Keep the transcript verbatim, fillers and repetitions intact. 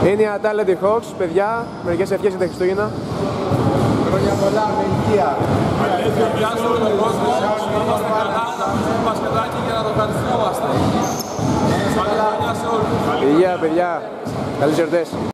Είναι η Talented Hawks, παιδιά, μερικές ευχές για τα Χριστούγεννα. Χρόνια πολλά, με υγεία. Αλήθεια, γεια σου όλο τον κόσμο, να είμαστε καλά, να παίξουμε μπασκετάκι και να το ευχαριστούμε. Καλή χρονιά σε όλους. Υγεία, παιδιά. Καλές γιορτές.